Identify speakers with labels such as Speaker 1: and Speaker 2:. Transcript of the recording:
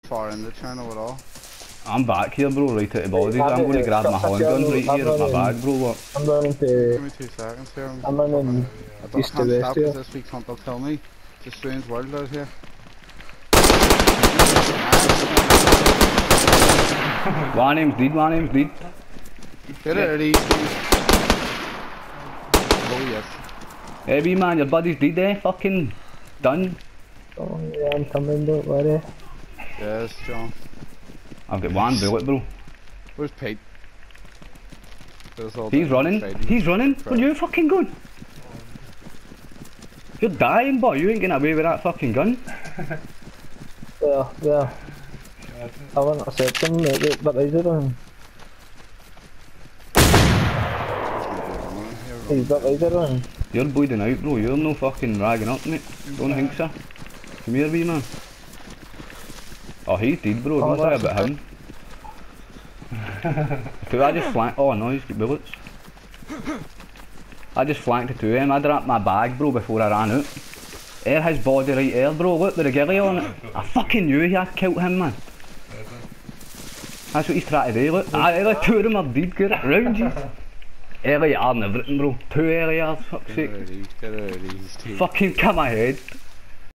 Speaker 1: far in the channel at all.
Speaker 2: I'm back here, bro, right at the bodies. I'm going to grab my handgun right here at my bag, bro. What?
Speaker 3: I'm running
Speaker 1: Give
Speaker 3: to...
Speaker 1: me 2 seconds here.
Speaker 3: I'm running
Speaker 1: I
Speaker 3: east to
Speaker 1: can't
Speaker 3: west
Speaker 1: stop
Speaker 3: here.
Speaker 1: because this week's hunt will kill me. It's a strange world out here.
Speaker 2: One name's dead, one name's dead.
Speaker 1: Get it easy. Oh yes.
Speaker 2: Hey, wee man, your buddy's dead there, fucking done.
Speaker 3: Oh yeah, I'm coming, don't worry.
Speaker 1: Yes, John.
Speaker 2: I've got one bullet, bro.
Speaker 1: Where's Pete?
Speaker 2: He's running. He's running. Where you fucking going? You're dying, boy. You ain't getting away with that fucking gun.
Speaker 3: Yeah. I want to set them, but I didn't. He's got laser on.
Speaker 2: You're bleeding out, bro. You're no fucking ragging up, mate. Don't think so. Come here, wee man. Oh, he's dead, bro. Don't worry about him. I just flanked. Oh no, he's got bullets. I just flanked the two of them. I dropped my bag, bro, before I ran out. There, his body right there, bro. Look, with the ghillie on it. I fucking knew he had killed him, man. That's what he's trying to do, look. The two of them are dead, get it round you. Early and everything, bro. 2 early yards, fuck's sake.
Speaker 1: Get it easy.
Speaker 2: Fucking come ahead.